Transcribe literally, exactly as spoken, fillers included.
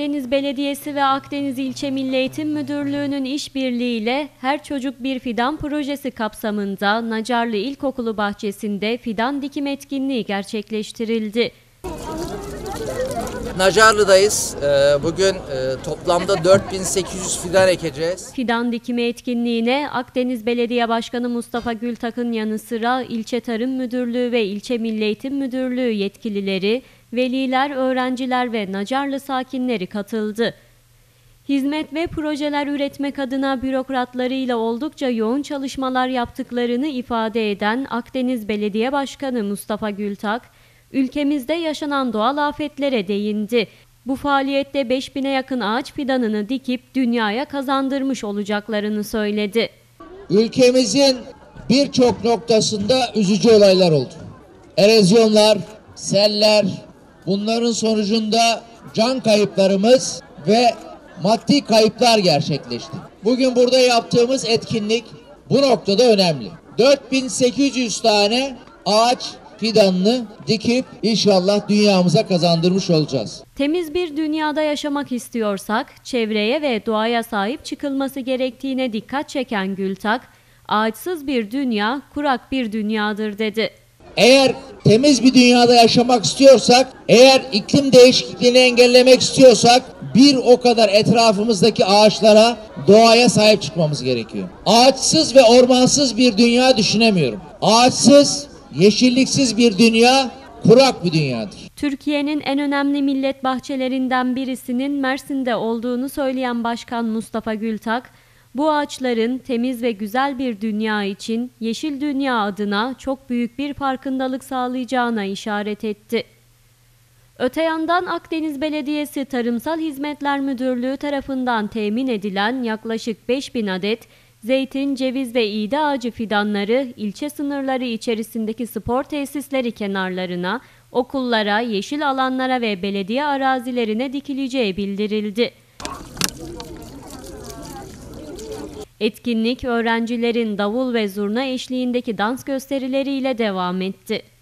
Akdeniz Belediyesi ve Akdeniz İlçe Milli Eğitim Müdürlüğü'nün işbirliğiyle Her Çocuk Bir Fidan projesi kapsamında Nacarlı İlkokulu bahçesinde fidan dikim etkinliği gerçekleştirildi. Nacarlı'dayız. Bugün toplamda dört bin sekiz yüz fidan ekeceğiz. Fidan dikimi etkinliğine Akdeniz Belediye Başkanı Mustafa Gültak'ın yanı sıra İlçe Tarım Müdürlüğü ve İlçe Milli Eğitim Müdürlüğü yetkilileri, veliler, öğrenciler ve Nacarlı sakinleri katıldı. Hizmet ve projeler üretmek adına bürokratlarıyla oldukça yoğun çalışmalar yaptıklarını ifade eden Akdeniz Belediye Başkanı Mustafa Gültak, ülkemizde yaşanan doğal afetlere değindi. Bu faaliyette beş bine yakın ağaç fidanını dikip dünyaya kazandırmış olacaklarını söyledi. Ülkemizin birçok noktasında üzücü olaylar oldu. Erozyonlar, seller, bunların sonucunda can kayıplarımız ve maddi kayıplar gerçekleşti. Bugün burada yaptığımız etkinlik bu noktada önemli. dört bin sekiz yüz tane ağaç fidanını dikip inşallah dünyamıza kazandırmış olacağız. Temiz bir dünyada yaşamak istiyorsak çevreye ve doğaya sahip çıkılması gerektiğine dikkat çeken Gültak, ağaçsız bir dünya kurak bir dünyadır dedi. Eğer temiz bir dünyada yaşamak istiyorsak, eğer iklim değişikliğini engellemek istiyorsak bir o kadar etrafımızdaki ağaçlara, doğaya sahip çıkmamız gerekiyor. Ağaçsız ve ormansız bir dünya düşünemiyorum. Ağaçsız, yeşilliksiz bir dünya, kurak bir dünyadır. Türkiye'nin en önemli millet bahçelerinden birisinin Mersin'de olduğunu söyleyen Başkan Mustafa Gültak, bu ağaçların temiz ve güzel bir dünya için Yeşil Dünya adına çok büyük bir farkındalık sağlayacağına işaret etti. Öte yandan Akdeniz Belediyesi Tarımsal Hizmetler Müdürlüğü tarafından temin edilen yaklaşık beş bin adet zeytin, ceviz ve iğde ağacı fidanları ilçe sınırları içerisindeki spor tesisleri kenarlarına, okullara, yeşil alanlara ve belediye arazilerine dikileceği bildirildi. Etkinlik öğrencilerin davul ve zurna eşliğindeki dans gösterileriyle devam etti.